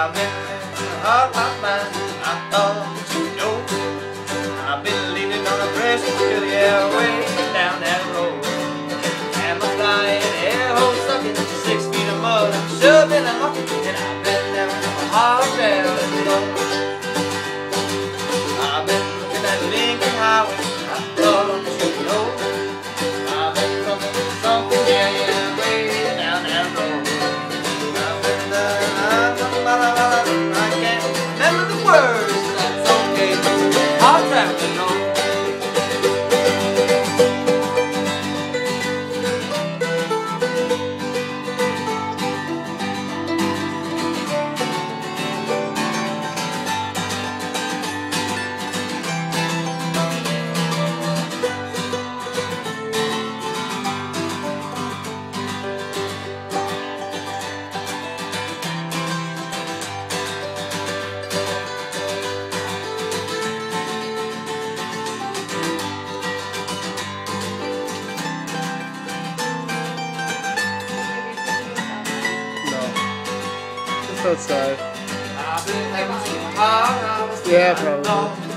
I've been hard hot man, I thought you know. I've been leaning on a precious till the airway down that road. And my flying air hole stuck in 6 feet of mud, shoved in a bucket, and I've been down a hard trail alone. I've been looking at Lincoln Highway, I thought you know. I've been coming to something, yeah, way down that road. I've been I can't remember the words, that's okay, hard traveling on. Outside. I've been having some hard hours. Yeah, probably.